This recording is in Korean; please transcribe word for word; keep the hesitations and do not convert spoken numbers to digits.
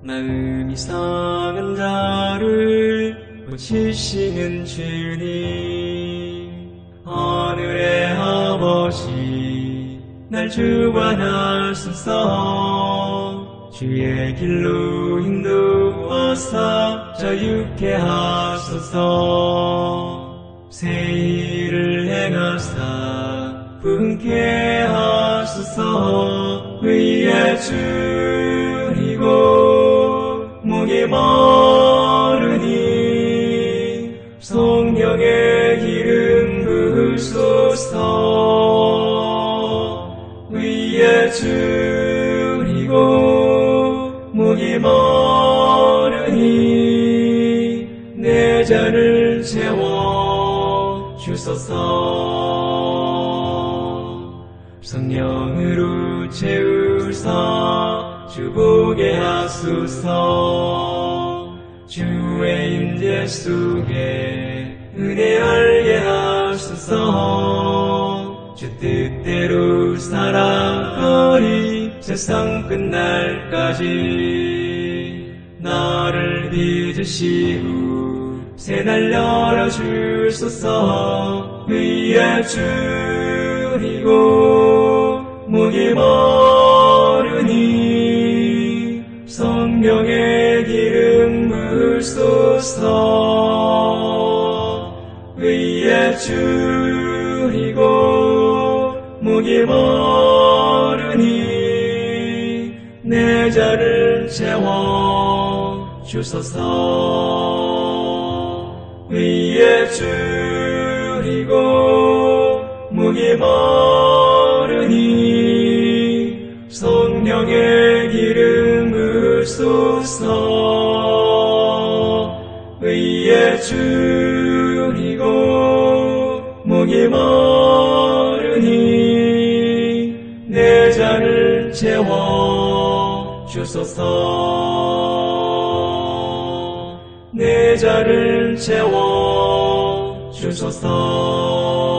마음이 상한 자를 고치시는 주님, 하늘의 아버지 날 주관하소서. 주의 길로 인도하사 자유케 하소서. 새 일을 행하사 분케 하소서. 의의 줄이고 목이 마르니 성령의 기름 부으소서. 의의 줄이고 목이 마르니 내 잔을 채워 주소서. 성령으로 채우사 주보게 하소서. 주의 임재 속에 은혜 알게 하소서. 주 뜻대로 살아가리 세상 끝날까지. 나를 빚으시고 새날 열어주소서. 의의 줄이고 목이 마르니 성령의 기름 부으소서. 의의 줄이고 목이 마르니 내 잔을 채워 주소서. 의의 줄이고 목이 마르니 성령의 기름 부으소서. 의의 줄이고 목이 마르니 내 잔을 채워 주소서. 내 잔을 채워 주소서.